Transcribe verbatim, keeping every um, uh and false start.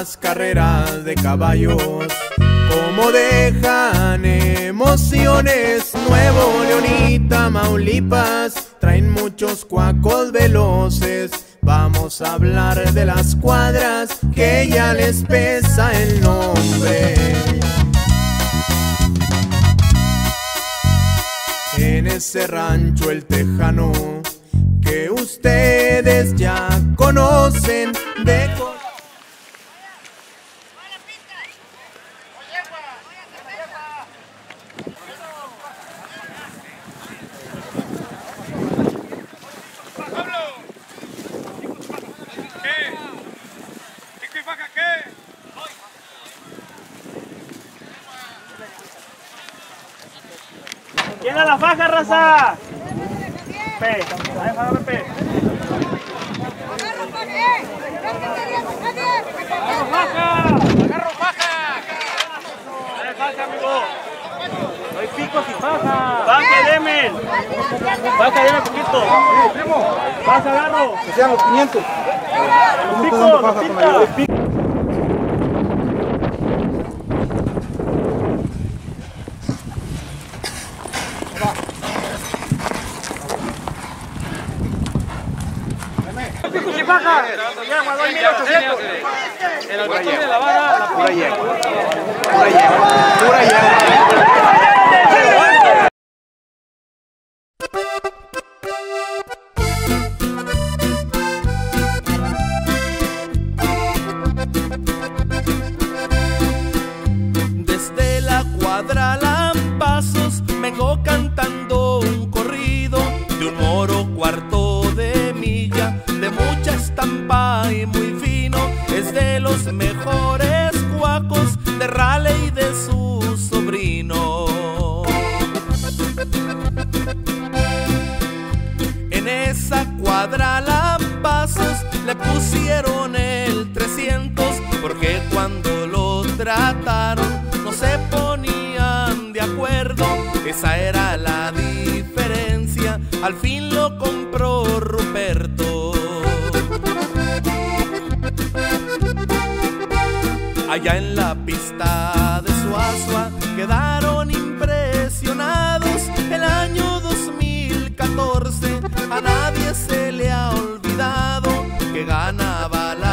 las carreras de caballos, como dejan emociones. Nuevo León y Tamaulipas traen muchos cuacos veloces. Vamos a hablar de las cuadras que ya les pesa el nombre. En ese rancho El Tejano que ustedes ya conocen de... ¿Quién es la faja, raza? Pe, ahí va, pe. ¡Agarro faja! ¡Agarro faja! ¡Dale faja, amigo! No hay picos y faja. ¡Faja, deme! ¡Faja, deme poquito! ¡Faja, agarro! Que sean los quinientos. ¡Los picos, los pinta! ¡Picos y faja! ¡Ya, doy mil ochocientos! En el botón de la vara, la pura hierba. Pura hierba. Pura hierba. Desde la cuadra Lampazos vengo cantando un corrido de un moro cuarto de milla, de mucha estampa y muy fino. Es de los mejores cuacos de Raleigh y de su sobrino. En esa cuadra Lampazos le pusieron el trescientos, porque cuando lo trataron no se ponían de acuerdo. Esa era la diferencia, al fin lo compró Ruperto. Allá en la pista de Suazua quedaron impresionados. El año dos mil catorce a nadie se le ha olvidado que ganaba la